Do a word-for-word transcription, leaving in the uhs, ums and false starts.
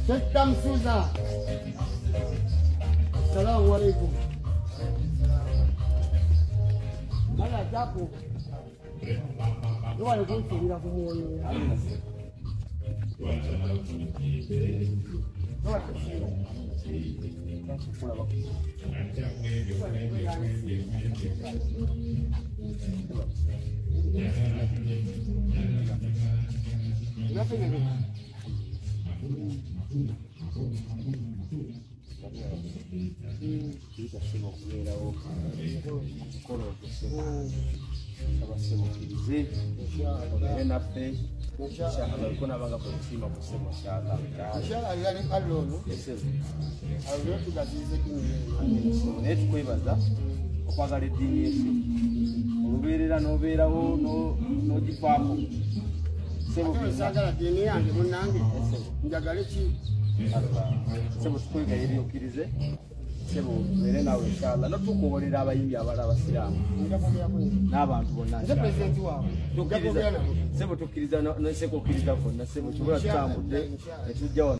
System Suza. Assalamu alaikum. Mala japo. Yo alikuwa kulia kumuona. Kuna banga kusema kusema shaka Inshallah yani allo allo tugazize kinyi net kwebaza okwagala eddiini yesu olubeerera n'obeerawo n'ogifaamu sebo bisagala dini yange munange njagala ki sebo tukwegaya ebyokkirize sebo beere nawe inshallah notukuwoolera abayimbi abala abasiraamu n'abantu bonna sebo tukkiriza nseko okkiriza fonna sebo kibula tutambudde netujja